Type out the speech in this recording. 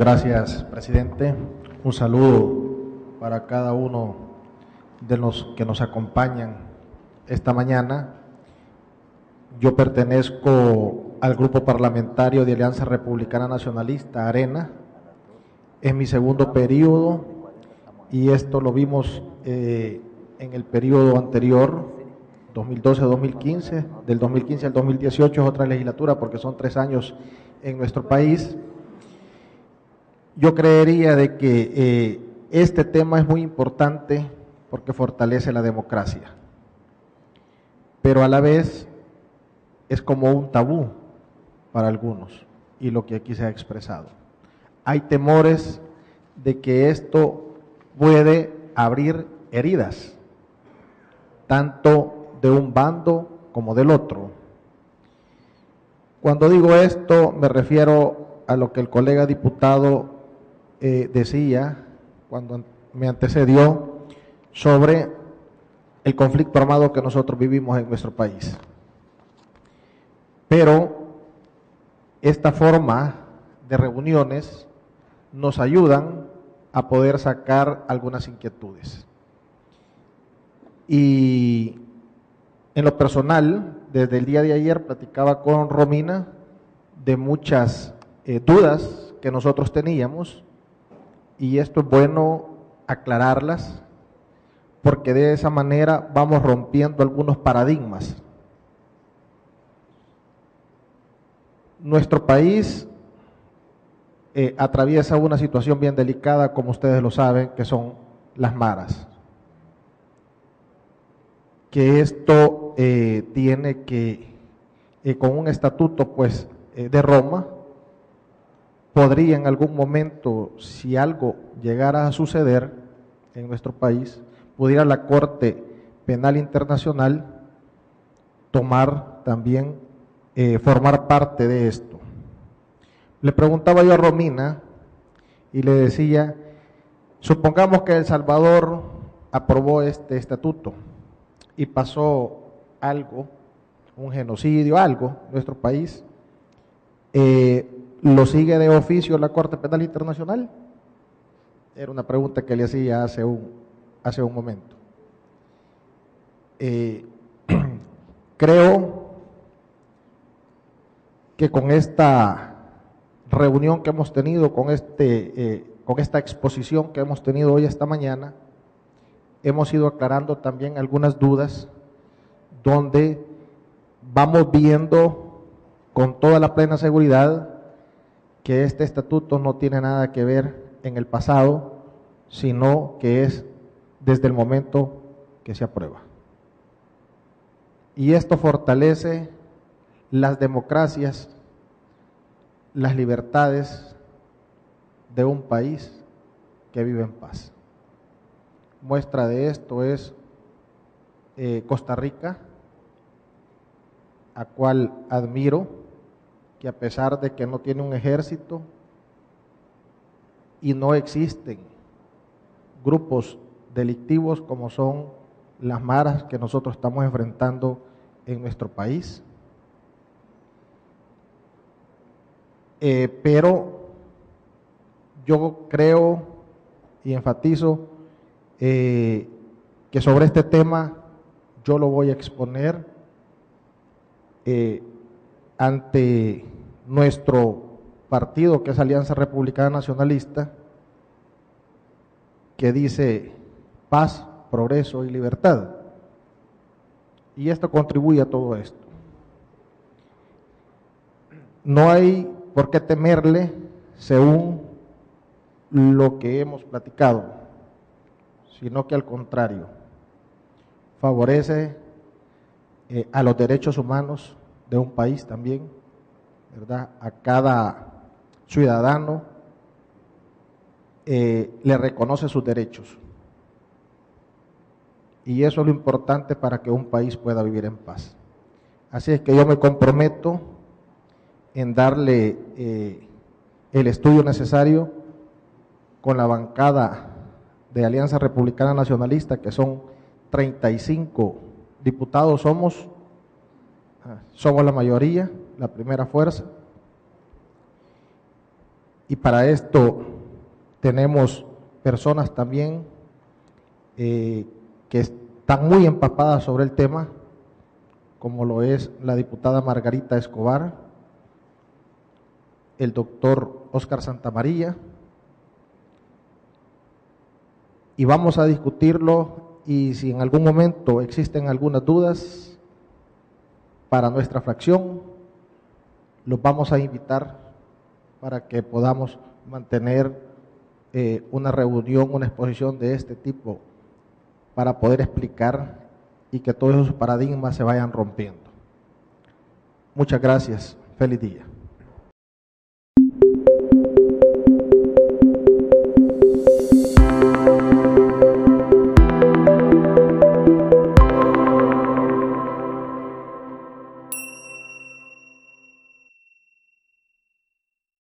Gracias, presidente. Un saludo para cada uno de los que nos acompañan esta mañana. Yo pertenezco al grupo parlamentario de Alianza Republicana Nacionalista, ARENA. Es mi segundo periodo y esto lo vimos en el periodo anterior, 2012-2015, del 2015 al 2018 es otra legislatura porque son 3 años en nuestro país. Yo creería de que este tema es muy importante porque fortalece la democracia, pero a la vez es como un tabú para algunos y lo que aquí se ha expresado. Hay temores de que esto puede abrir heridas, tanto de un bando como del otro. Cuando digo esto me refiero a lo que el colega diputado decía cuando me antecedió sobre el conflicto armado que nosotros vivimos en nuestro país. Pero esta forma de reuniones nos ayudan a poder sacar algunas inquietudes. Y en lo personal, desde el día de ayer platicaba con Romina de muchas dudas que nosotros teníamos, y esto es bueno aclararlas porque de esa manera vamos rompiendo algunos paradigmas. Nuestro país atraviesa una situación bien delicada, como ustedes lo saben, que son las maras. Que esto tiene que, con un estatuto pues de Roma, podría en algún momento, si algo llegara a suceder en nuestro país, pudiera la Corte Penal Internacional tomar también, formar parte de esto. Le preguntaba yo a Romina y le decía, supongamos que El Salvador aprobó este estatuto y pasó algo, un genocidio, algo en nuestro país, ¿lo sigue de oficio la Corte Penal Internacional? Era una pregunta que le hacía hace un momento. Creo que con esta reunión que hemos tenido, con esta exposición que hemos tenido hoy esta mañana, hemos ido aclarando también algunas dudas donde vamos viendo con toda la plena seguridad que este estatuto no tiene nada que ver en el pasado, sino que es desde el momento que se aprueba. Y esto fortalece las democracias, las libertades de un país que vive en paz. Muestra de esto es Costa Rica, a cual admiro, que a pesar de que no tiene un ejército y no existen grupos delictivos como son las maras que nosotros estamos enfrentando en nuestro país, pero yo creo y enfatizo que sobre este tema yo lo voy a exponer ante nuestro partido, que es Alianza Republicana Nacionalista, que dice paz, progreso y libertad. Y esto contribuye a todo esto. No hay por qué temerle según lo que hemos platicado, sino que al contrario, favorece a los derechos humanos de un país también, ¿verdad? A cada ciudadano le reconoce sus derechos. Y eso es lo importante para que un país pueda vivir en paz. Así es que yo me comprometo en darle el estudio necesario con la bancada de Alianza Republicana Nacionalista, que son 35 diputados, somos la mayoría, la primera fuerza, Y para esto tenemos personas también que están muy empapadas sobre el tema, como lo es la diputada Margarita Escobar, el doctor Óscar Santamaría, y vamos a discutirlo, y si en algún momento existen algunas dudas para nuestra fracción, los vamos a invitar para que podamos mantener una reunión, una exposición de este tipo, para poder explicar y que todos esos paradigmas se vayan rompiendo. Muchas gracias. Feliz día.